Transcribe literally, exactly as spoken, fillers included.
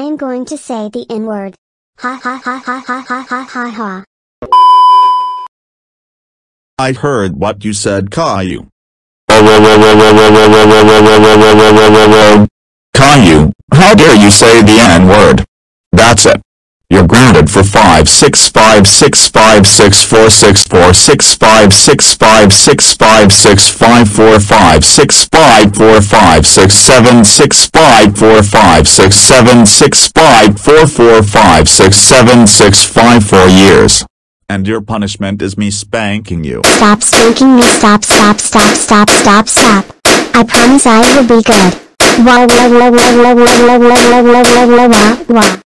am going to say the N-word. Ha ha ha ha ha ha ha ha ha. I heard what you said, Caillou. Caillou, how dare you say the N-word? That's it. You're grounded for five six five six five six four six four six five six five six five six five four five six five four five six seven six five four five six seven six five four four five six seven six five four years. And your punishment is me spanking you. Stop spanking me, stop stop stop stop stop stop. I promise I will be good. Wah wah wah wah wah wah wah wah wah wah wah wah wah.